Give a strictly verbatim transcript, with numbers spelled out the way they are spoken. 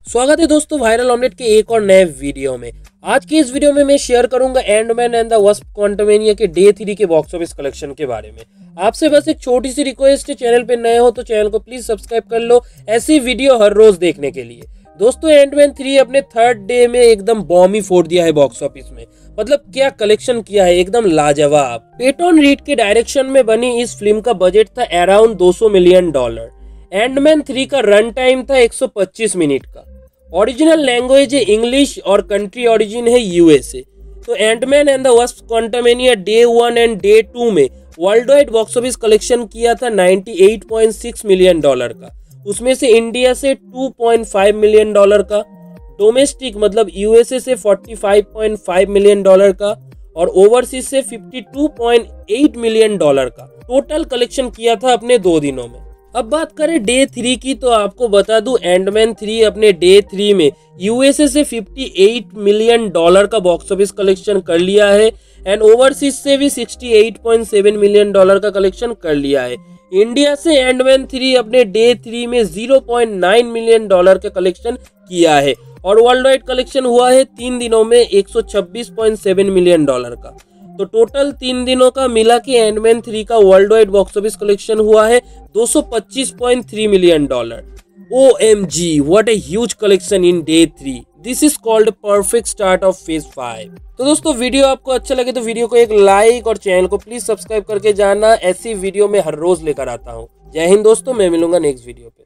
स्वागत है दोस्तों वायरल ऑमलेट के एक और नए वीडियो में। आज की इस वीडियो में मैं शेयर करूंगा Ant Man and the Wasp Quantumania के डे थ्री के बॉक्स ऑफिस कलेक्शन के बारे में। आपसे बस एक छोटी सी रिक्वेस्ट है, चैनल पे नए हो तो चैनल को प्लीज सब्सक्राइब कर लो ऐसी वीडियो हर रोज देखने के लिए। दोस्तों एंटमैन थ्री अपने थर्ड डे में एकदम बॉम्ब ही फोड़ दिया है बॉक्स ऑफिस में। मतलब क्या कलेक्शन किया है, एकदम लाजवाब। पेटन रीड के डायरेक्शन में बनी इस फिल्म का बजट था अराउंड दो सौ मिलियन डॉलर। एंटमैन थ्री का रन टाइम था एक सौ पच्चीस मिनट का। ओरिजिनल लैंग्वेज है इंग्लिश और कंट्री ओरिजिन है यूएसए। तो Ant Man and the Wasp Quantumania day one and day two में world wide box office collection किया था अट्ठानवे पॉइंट छह मिलियन डॉलर का। उसमें से इंडिया से दो पॉइंट पाँच मिलियन डॉलर का, डोमेस्टिक मतलब यूएसए से पैंतालीस पॉइंट पाँच मिलियन डॉलर का और ओवरसीज से बावन पॉइंट आठ मिलियन डॉलर का टोटल कलेक्शन किया था अपने दो दिनों में। अब बात करें डे थ्री की तो आपको बता दूं एंटमैन थ्री अपने डे थ्री में यूएसए से अट्ठावन मिलियन डॉलर का बॉक्स ऑफिस कलेक्शन कर लिया है एंड ओवरसीज से भी अड़सठ पॉइंट सात मिलियन डॉलर का कलेक्शन कर लिया है। इंडिया से एंटमैन थ्री अपने डे थ्री में ज़ीरो पॉइंट नौ मिलियन डॉलर का कलेक्शन किया है और वर्ल्ड वाइड कलेक्शन हुआ है तीन दिनों में एक सौ छब्बीस पॉइंट सात मिलियन डॉलर का। तो टोटल तीन दिनों का मिला के एंटमैन थ्री का world wide box office collection हुआ है दो सौ पच्चीस पॉइंट तीन million dollar. O M G what a huge collection in day three. This is called perfect start of phase five. तो दोस्तों वीडियो आपको अच्छा लगे तो वीडियो को एक लाइक और चैनल को प्लीज सब्सक्राइब करके जाना। ऐसी वीडियो में हर रोज लेकर आता हूँ। जय हिंद दोस्तों, मैं मिलूंगा नेक्स्ट वीडियो पे।